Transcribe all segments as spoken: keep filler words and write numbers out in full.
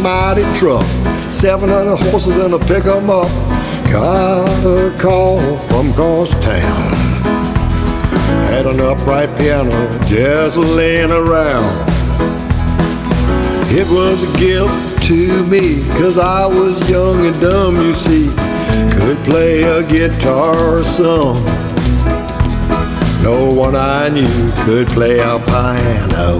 mighty truck, seven hundred horses and a pick 'em up. Got a call from across town. Had an upright piano just laying around. It was a gift to me, 'cause I was young and dumb, you see. Could play a guitar or some. No one I knew could play a piano.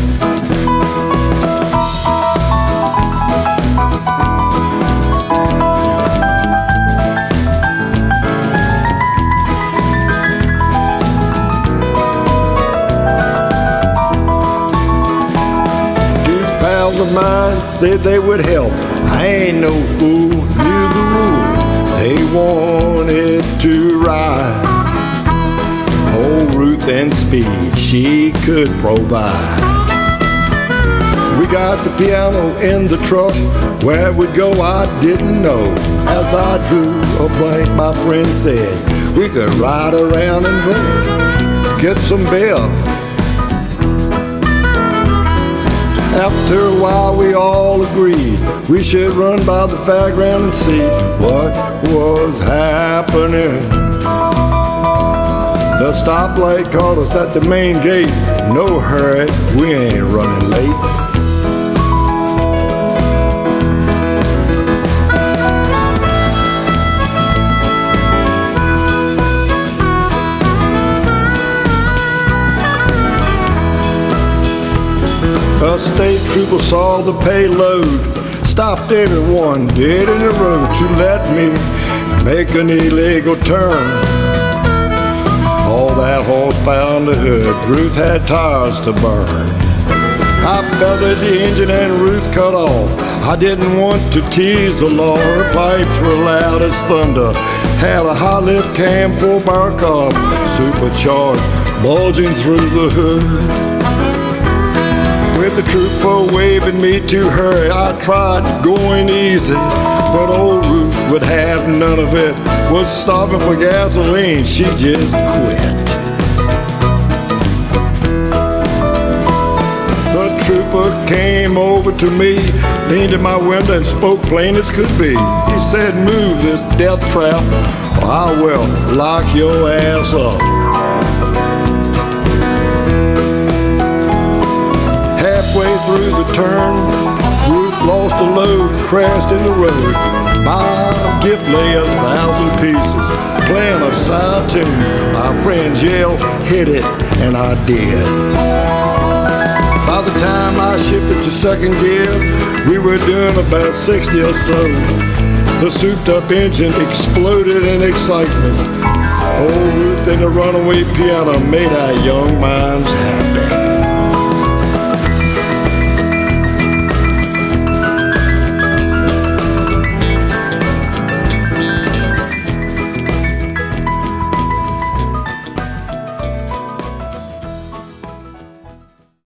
Of mine said they would help. I ain't no fool, knew the rule. They wanted to ride. Ole Ruth and speed she could provide. We got the piano in the truck. Where it would go I didn't know. As I drew a blank, my friend said we could ride around and drink, get some beer. After a while we all agreed we should run by the fairground and see what was happening. The stoplight caught us at the main gate. No hurry, we ain't running late. A state trooper saw the payload, stopped everyone dead in the road to let me make an illegal turn. All that horsepower on the hood, Ruth had tires to burn. I feathered the engine and Ruth cut off. I didn't want to tease the law. Her pipes were loud as thunder. Had a high lift cam four bar carb, supercharged, bulging through the hood. With the trooper waving me to hurry, I tried going easy, but Ole Ruth would have none of it. Was stopping for gasoline, she just quit. The trooper came over to me, leaned in my window and spoke plain as could be. He said, "Move this death trap, or I will lock your ass up." Halfway through the turn, Ruth lost a load, crashed in the road. My gift lay a thousand pieces, playing a side tune. My friends yelled, "Hit it," and I did. By the time I shifted to second gear, we were doing about sixty or so. The souped-up engine exploded in excitement. Ole Ruth and the Runaway piano made our young minds happy.